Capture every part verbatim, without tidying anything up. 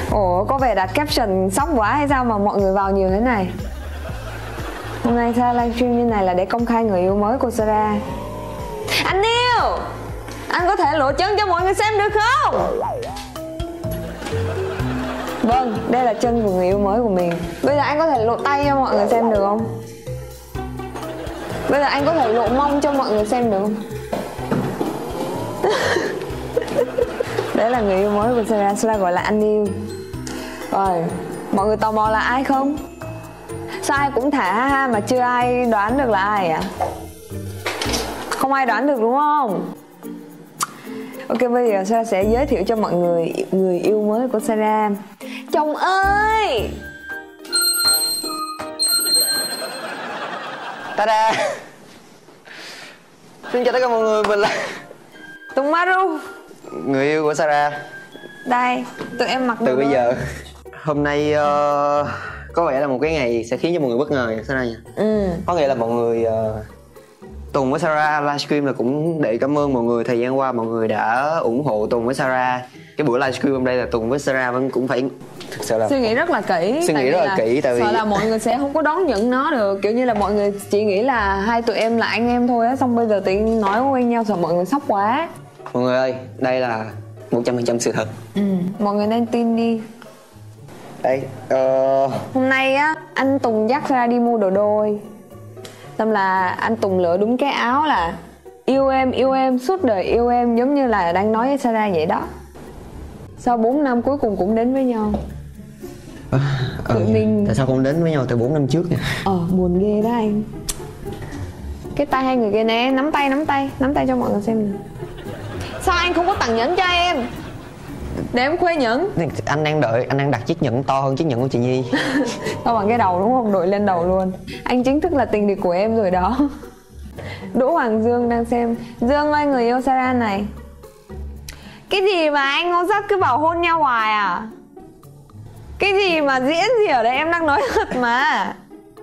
Ủa có vẻ đặt caption sốc quá hay sao mà mọi người vào nhiều thế này? Hôm nay Sarah livestream như này là để công khai người yêu mới của Sarah. Anh yêu, anh có thể lộ chân cho mọi người xem được không? Vâng, đây là chân của người yêu mới của mình. Bây giờ anh có thể lộ tay cho mọi người xem được không? Bây giờ anh có thể lộ mông cho mọi người xem được không? Đấy là người yêu mới của Sarah, Sarah gọi là anh yêu. Rồi, mọi người tò mò là ai không? Sao ai cũng thả ha ha mà chưa ai đoán được là ai à? Không ai đoán được đúng không? Ok, bây giờ Sarah sẽ giới thiệu cho mọi người người yêu mới của Sarah. Chồng ơi! Ta-da! Xin chào tất cả mọi người, mình là Tùng Maru, người yêu của Sarah. đây, tụi em mặc từ bây luôn. giờ. Hôm nay uh, có vẻ là một cái ngày sẽ khiến cho mọi người bất ngờ Sarah nha. Ừ. Có nghĩa là mọi người uh, Tùng với Sarah livestream là cũng để cảm ơn mọi người thời gian qua mọi người đã ủng hộ Tùng với Sarah. Cái buổi livestream hôm đây là Tùng với Sarah vẫn cũng phải thực sự là Suy nghĩ rất là kỹ. Suy nghĩ rất là, là kỹ tại vì sợ là mọi người sẽ không có đón nhận nó được. Kiểu như là mọi người chỉ nghĩ là hai tụi em là anh em thôi á, xong bây giờ tự nhiên nói quen nhau sợ mọi người sốc quá. Mọi người ơi, đây là một trăm phần trăm sự thật. Ừ, mọi người nên tin đi. Đây, uh... hôm nay á, anh Tùng dắt ra đi mua đồ đôi. Tâm là anh Tùng lựa đúng cái áo là yêu em, yêu em, suốt đời yêu em, giống như là đang nói với Sarah vậy đó. Sau bốn năm cuối cùng cũng đến với nhau. à, Tự ừ, mình... Tại sao không đến với nhau từ bốn năm trước nè? Ờ, buồn ghê đó anh. Cái tay hai người kia nè, nắm tay, nắm tay, nắm tay cho mọi người xem nè. Sao anh không có tặng nhẫn cho em? Để em khuê nhẫn. Anh đang đợi, anh đang đặt chiếc nhẫn to hơn chiếc nhẫn của chị Nhi. To bằng cái đầu đúng không? Đội lên đầu luôn. Anh chính thức là tình địch của em rồi đó. Đỗ Hoàng Dương đang xem. Dương ơi, người yêu Sarah này. Cái gì mà anh Ngô Sắc cứ bảo hôn nhau hoài à? Cái gì mà diễn gì ở đây, em đang nói thật mà.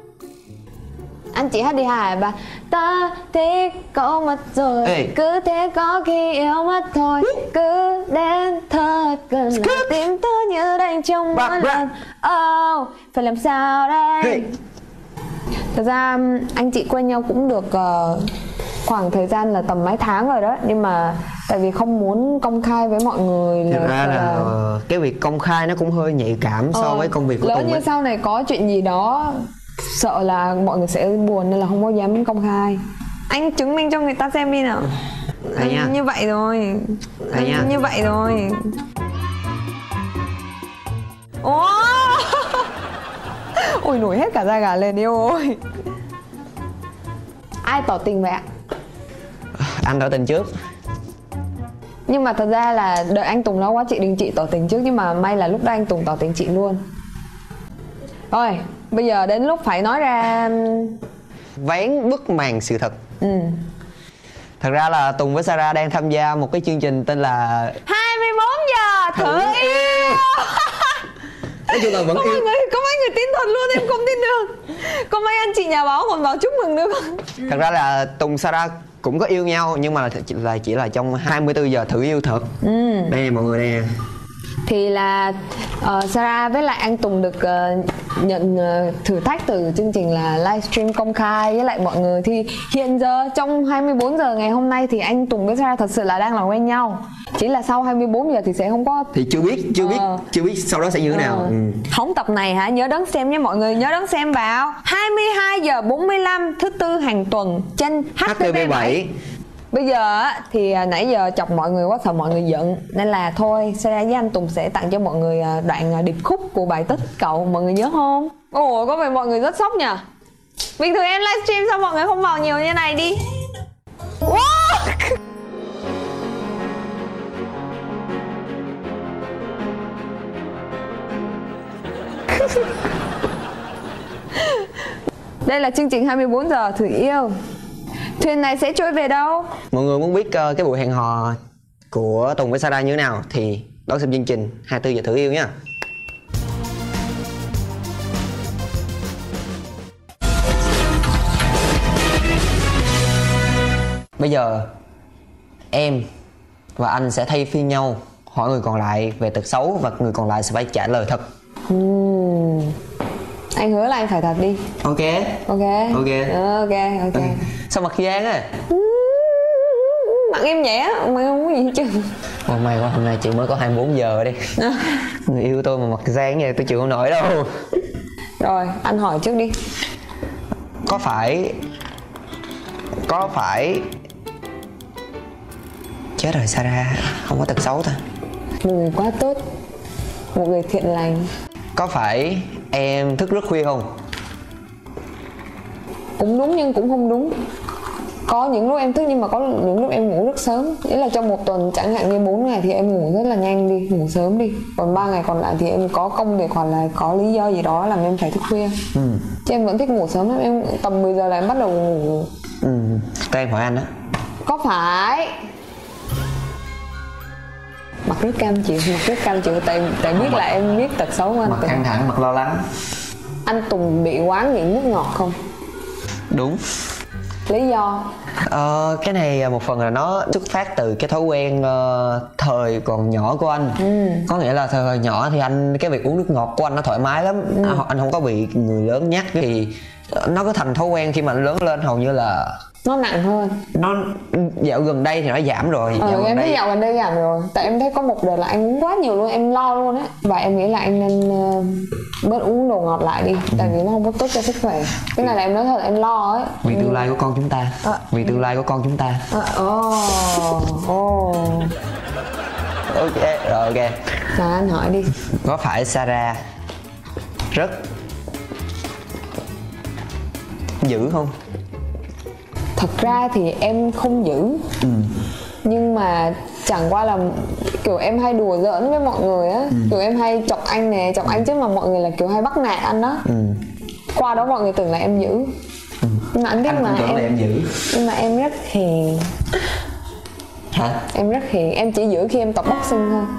Anh chỉ hát đi hài bà. Ta thích cậu mất rồi. Ê. Cứ thế có khi yêu mất thôi. Cứ đến thật gần là tim tớ như đang trong mỗi lần. Oh, phải làm sao đây? Hey. Thật ra anh chị quen nhau cũng được uh, khoảng thời gian là tầm mấy tháng rồi đó. Nhưng mà tại vì không muốn công khai với mọi người là, Thật ra là, là... cái việc công khai nó cũng hơi nhạy cảm so ờ, với công việc của Tùng. Tùng. Lỡ như sau này có chuyện gì đó sợ là mọi người sẽ buồn nên là không có dám công khai. Anh chứng minh cho người ta xem đi nào. Đây nha. Như vậy rồi. Đây nha. Như vậy rồi. Ồ. Ôi nổi hết cả da gà lên đi ôi. Ai tỏ tình vậy ạ? Anh tỏ tình trước. Nhưng mà thật ra là đợi anh Tùng lâu quá chị đình chị tỏ tình trước. Nhưng mà may là lúc đó anh Tùng tỏ tình chị luôn. Rồi, bây giờ đến lúc phải nói ra vén bức màn sự thật. Ừ. Thật ra là Tùng với Sarah đang tham gia một cái chương trình tên là hai mươi bốn giờ thử yêu. Nói chung là vẫn có yêu. Mọi người, có mấy người tin thật luôn, em không tin được. Có mấy anh chị nhà báo còn vào chúc mừng nữa không? Thật ra là Tùng Sarah cũng có yêu nhau nhưng mà là, là chỉ là trong hai mươi bốn giờ thử yêu thật. Ừ. Đây mọi người nè. Thì là uh, Sarah với lại anh Tùng được uh, nhận uh, thử thách từ chương trình là livestream công khai với lại mọi người. Thì hiện giờ trong hai mươi bốn giờ ngày hôm nay thì anh Tùng với Sarah thật sự là đang là quen nhau. Chỉ là sau hai mươi bốn giờ thì sẽ không có. Thì chưa biết, chưa biết, uh, chưa biết sau đó sẽ như thế nào. uh, ừ. Hóng tập này hả? Nhớ đón xem nhé mọi người. Nhớ đón xem vào hai mươi hai giờ bốn mươi lăm thứ tư hàng tuần trên H T V bảy. Bây giờ thì nãy giờ chọc mọi người quá sợ mọi người giận. Nên là thôi Sarah với anh Tùng sẽ tặng cho mọi người đoạn điệp khúc của bài Tích Cậu. Mọi người nhớ không? Ồ, có vẻ mọi người rất sốc nhỉ. Bình thường em livestream sao mọi người không vào nhiều như này đi. Wow. Đây là chương trình hai mươi bốn giờ thử yêu. Thuyền này sẽ trôi về đâu? Mọi người muốn biết uh, cái buổi hẹn hò của Tùng với Sarah như thế nào thì đón xem chương trình hai mươi bốn giờ thử yêu nha. Bây giờ em và anh sẽ thay phiên nhau hỏi người còn lại về tật xấu và người còn lại sẽ phải trả lời thật. uhm. Anh hứa là anh phải thật đi. Ok. Ok. Ok. Ờ, ok ok. Ừ. Sao mặt gian á? Mặt em nhẹ á, mà không có gì hết trơn. Ồ, may quá hôm nay chị mới có hai mươi bốn giờ đi. Người yêu tôi mà mặt gian vậy tôi chịu không nổi đâu. Rồi anh hỏi trước đi. Có phải Có phải Chết rồi, Sarah không có tật xấu ta. Một người quá tốt, một người thiện lành. Có phải em thức rất khuya không? Cũng đúng nhưng cũng không đúng. Có những lúc em thức nhưng mà có những lúc em ngủ rất sớm. Nghĩa là trong một tuần chẳng hạn như bốn ngày thì em ngủ rất là nhanh đi, ngủ sớm đi. Còn ba ngày còn lại thì em có công việc hoặc là có lý do gì đó làm em phải thức khuya. ừ. Chứ em vẫn thích ngủ sớm lắm, em tầm mười giờ là em bắt đầu ngủ. Ừ, tại em hỏi anh á. Có phải mặt rất cam chịu, mặt rất cam chịu tại tại biết là em biết tật xấu của anh Mặt Tùng. căng thẳng, mặt lo lắng. Anh Tùng bị quá nghiện nước ngọt không? Đúng. Lý do? Ờ, cái này một phần là nó xuất phát từ cái thói quen uh, thời còn nhỏ của anh. ừ. Có nghĩa là thời nhỏ thì anh cái việc uống nước ngọt của anh nó thoải mái lắm. ừ. à, anh không có bị người lớn nhắc thì nó có thành thói quen khi mà anh lớn lên hầu như là nó nặng hơn. Nó dạo gần đây thì nó giảm rồi. Ờ, dạo em thấy dạo gần đây giảm rồi. Tại em thấy có một đợt là anh uống quá nhiều luôn, em lo luôn á. Và em nghĩ là anh nên uh, bớt uống đồ ngọt lại đi. ừ. Tại vì nó không có tốt cho sức khỏe. Cái này là em nói thật, em lo ấy. Vì tương lai của con chúng ta. à. Vì tương lai của con chúng ta. Ồ oh, oh. Ok, rồi ok. Nào anh hỏi đi. Có phải Sarah rất dữ không? Thật ra thì em không dữ. ừ. Nhưng mà chẳng qua là kiểu em hay đùa giỡn với mọi người á. ừ. Kiểu em hay chọc anh nè, chọc anh chứ mà mọi người là kiểu hay bắt nạt anh đó. ừ. Qua đó mọi người tưởng là em dữ. ừ. Nhưng mà anh biết anh mà em, em dữ. Nhưng mà em rất hiền. Hả? Em rất hiền, em chỉ dữ khi em tập boxing thôi.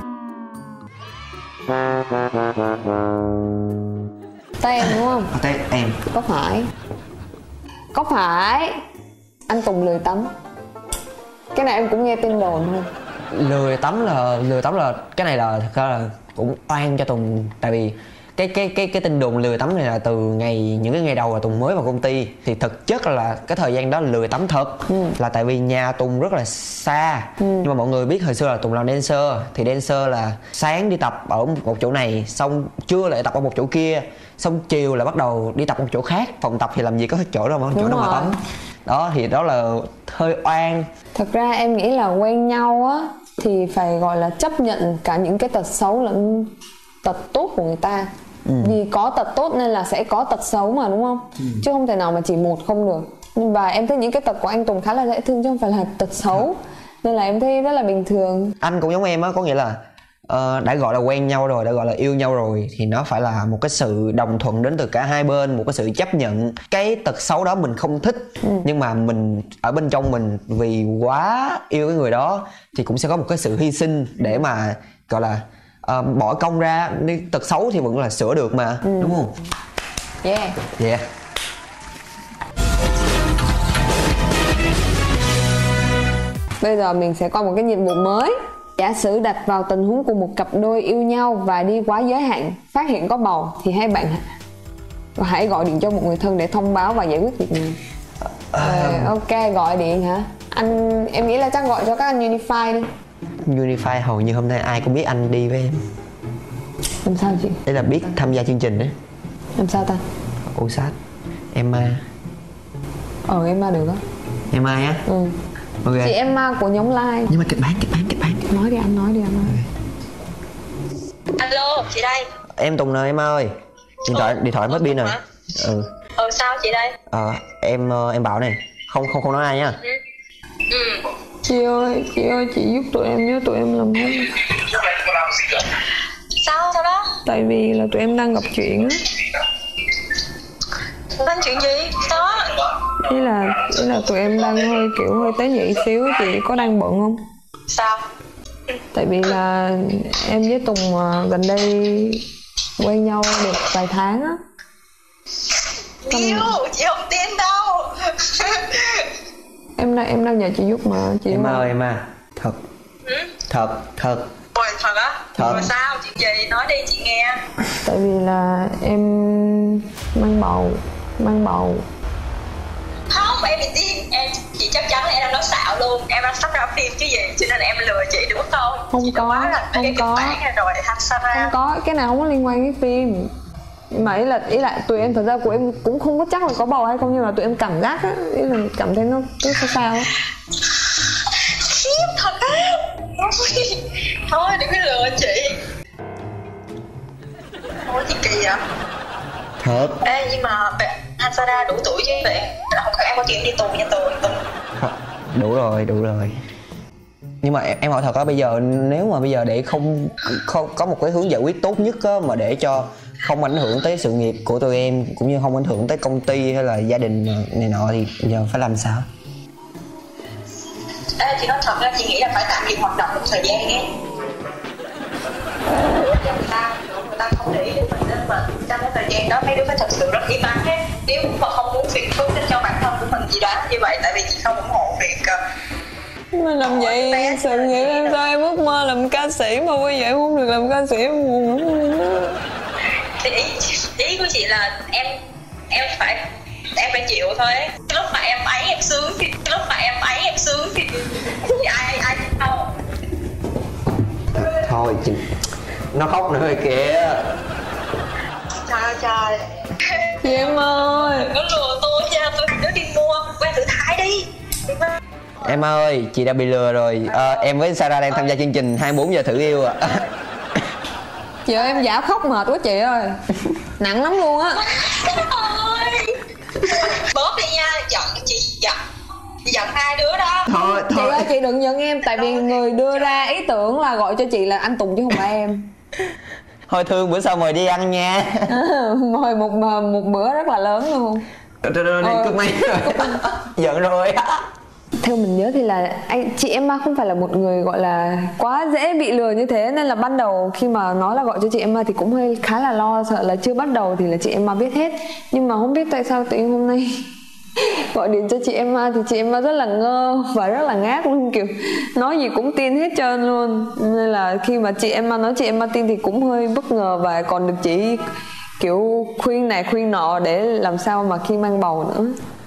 Tay em đúng không? À, tay em. Có phải Có phải anh Tùng lười tắm? Cái này em cũng nghe tin đồn thôi. Lười tắm là lười tắm là cái này là thật ra là cũng oan cho Tùng. Tại vì cái cái cái cái tin đồn lười tắm này là từ ngày những cái ngày đầu là Tùng mới vào công ty. Thì thực chất là cái thời gian đó lười tắm thật. ừ. Là tại vì nhà Tùng rất là xa. ừ. Nhưng mà mọi người biết hồi xưa là Tùng làm dancer. Thì dancer là sáng đi tập ở một chỗ này, xong trưa lại tập ở một chỗ kia, xong chiều là bắt đầu đi tập một chỗ khác. Phòng tập thì làm gì có chỗ đâu mà chỗ đâu mà tắm. Đó thì đó là hơi oan. Thật ra em nghĩ là quen nhau á thì phải gọi là chấp nhận cả những cái tật xấu lẫn tật tốt của người ta. ừ. Vì có tật tốt nên là sẽ có tật xấu mà, đúng không? ừ. Chứ không thể nào mà chỉ một không được. Và em thấy những cái tật của anh Tùng khá là dễ thương chứ không phải là tật xấu. ừ. Nên là em thấy rất là bình thường. Anh cũng giống em á, có nghĩa là Uh, đã gọi là quen nhau rồi, đã gọi là yêu nhau rồi thì nó phải là một cái sự đồng thuận đến từ cả hai bên, một cái sự chấp nhận. Cái tật xấu đó mình không thích. ừ. Nhưng mà mình ở bên trong mình vì quá yêu cái người đó thì cũng sẽ có một cái sự hy sinh để mà gọi là uh, bỏ công ra. Tật xấu thì vẫn là sửa được mà. ừ. Đúng không? Yeah. Yeah. Bây giờ mình sẽ qua một cái nhiệm vụ mới. Giả sử đặt vào tình huống của một cặp đôi yêu nhau và đi quá giới hạn, phát hiện có bầu thì hai bạn hãy gọi điện cho một người thân để thông báo và giải quyết việc này. À, ok, gọi điện hả? Anh em nghĩ là chắc gọi cho các anh Unify đi. Unify hầu như hôm nay ai cũng biết anh đi với em. Làm sao chị? Đấy là biết tham gia chương trình đấy. Làm sao ta? Ủa sát Emma. Ờ Emma được á. Emma á? Ừ. Okay. Chị Emma của nhóm Like. Nhưng mà kịch bản, kịch bản, kịch bản. Nói đi anh, nói đi anh nói. Alo, chị đây. Em Tùng nè em ơi. Điện thoại điện thoại mất pin rồi. Ừ. Ừ sao chị đây? Ờ em em bảo này, không không không nói ai nhá. Ừ. ừ. Chị ơi, chị ơi chị giúp tụi em nhớ tụi em làm hết. Sao sao đó? Tại vì là tụi em đang gặp chuyện á. Đang chuyện gì? Sao á? Ý là, ý là tụi em đang hơi kiểu hơi tế nhị xíu, chị có đang bận không? Sao? Tại vì là em với Tùng gần đây quen nhau được vài tháng á. Yêu, chị không tin đâu. Em đang, em đang nhờ chị giúp mà chị. Em ơi em à, thật. ừ? Thật, thật. Ôi thật á? Thật. Rồi sao? Chuyện gì? Nói đi chị nghe. Tại vì là em mang bầu, mang bầu. Không, em bị tin. Em, chị chắc chắn là em đang nói xạo luôn. Em đang sắp ra phim chứ gì. Cho nên là em lừa chị đúng không? Không chị có, quá là không cái có. kịch bản này rồi để thanh xa ra. Không có, cái nào không có liên quan đến phim. Mà ý là, ý là tụi em thật ra của em cũng không có chắc là có bầu hay không. Nhưng mà tụi em cảm giác á, ý là cảm thấy nó cứ sao sao á. Khiếp thật á. Thôi, thôi đừng có lừa chị. Thôi chị kỳ vậy. Thật. Ê nhưng mà anh Sarah đủ tuổi chứ vậy? Không em có chuyện đi tù nha tù, tù. Đủ rồi, đủ rồi. Nhưng mà em, em hỏi thật á, bây giờ nếu mà bây giờ để không, không có một cái hướng giải quyết tốt nhất á, mà để cho không ảnh hưởng tới sự nghiệp của tụi em cũng như không ảnh hưởng tới công ty hay là gia đình này nọ thì giờ phải làm sao? Ê chị nói thật ra chị nghĩ là phải tạm dừng hoạt động một thời gian nhé. Người ta, người ta không để ý đến mình nên mà trong cái thời gian đó mấy đứa phải thật sự rất im ắng ấy. Nếu mà không muốn phiền phức cho bản thân của mình chị đoán như vậy, tại vì chị không ủng hộ việc Mà làm vậy sự nghiệp em sao em ước mơ làm ca sĩ mà bây giờ em không được làm ca sĩ em buồn lắm. thì ý, ý của chị là em em phải em phải chịu thôi ấy. Cái lúc mà em ấy em sướng thì cái lúc mà em ấy em sướng thì, thì ai ai đâu. Thôi chị, nó khóc nữa rồi kìa. Trời ơi trời. Chị em ơi, Đừng có lừa tôi nha, tôi đứa đi mua quen thử thai đi. Em ơi, chị đã bị lừa rồi. À, em với Sarah đang tham gia chương trình hai mươi bốn giờ thử yêu ạ. À. chị ơi em giả khóc mệt quá chị ơi. Nặng lắm luôn á. Bớt đi nha, giận chị giận giận hai đứa đó. Thôi, Chị thôi. ơi chị đừng giận em. Tại vì người đưa ra ý tưởng là gọi cho chị là anh Tùng chứ không phải em. Thôi Thương, bữa sau mời đi ăn nha. Mời một một bữa rất là lớn luôn. Trời ơi, Ờ. cướp máy rồi. Giận rồi. Theo mình nhớ thì là anh chị Emma không phải là một người gọi là quá dễ bị lừa như thế, nên là ban đầu khi mà nói là gọi cho chị Emma thì cũng hơi khá là lo, sợ là chưa bắt đầu thì là chị Emma biết hết. Nhưng mà không biết tại sao tự nhiên hôm nay gọi điện cho chị Emma thì chị Emma rất là ngơ và rất là ngác luôn, kiểu nói gì cũng tin hết trơn luôn. Nên là khi mà chị Emma nói chị Emma tin thì cũng hơi bất ngờ, và còn được chị kiểu khuyên này khuyên nọ để làm sao mà khi mang bầu nữa.